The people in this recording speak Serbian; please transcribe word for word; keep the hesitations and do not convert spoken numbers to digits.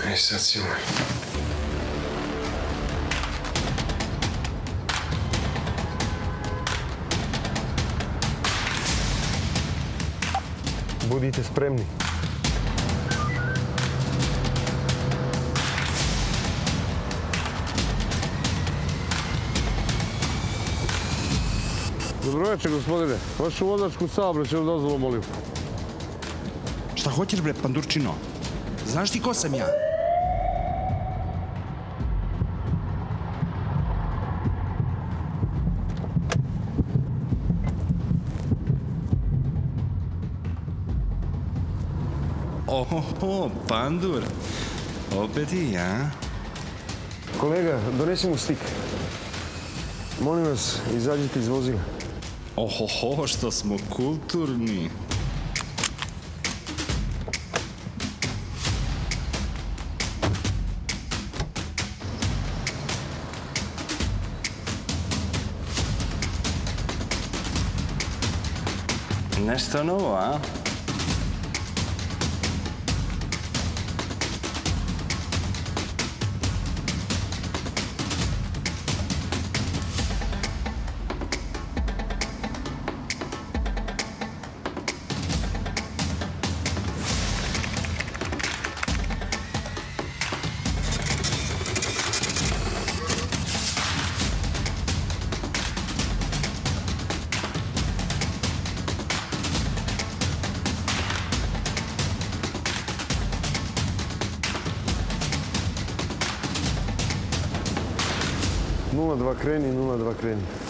Aj sad si moj. Budite spremni. Dobroveče, gospodine. Vašu vozačku saobraćajnu dozvolu, molim. Šta hoćeš, bre, pandurčino? Znaš ti ko sam ja? Oho, pandur. Opet ti, a? Kolega, donesi mu stik. Molim vas, izađite iz vozila. Ohoho, što smo kulturni. Nešto novo, a? nula dva kreni, nula dva kreni.